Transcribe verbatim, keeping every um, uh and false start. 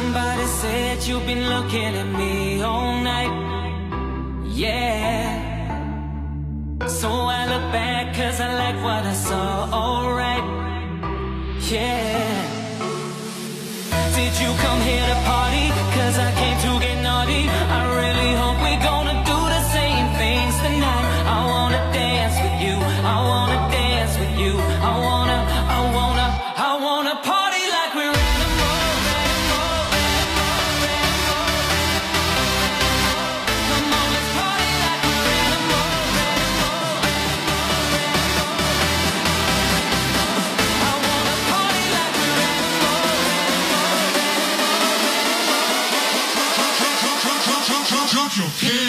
Somebody said you've been looking at me all night. Yeah. So I look back cause I like what I saw, alright. Yeah. Did you come here to party? Cause I came to get naughty. I really hope we're gonna do the same things tonight. I wanna dance with you, I wanna dance with you. I wanna, I wanna, I wanna party like we're animals. Come on, let's party like we're animals. I wanna party like we're animals. Jump your head.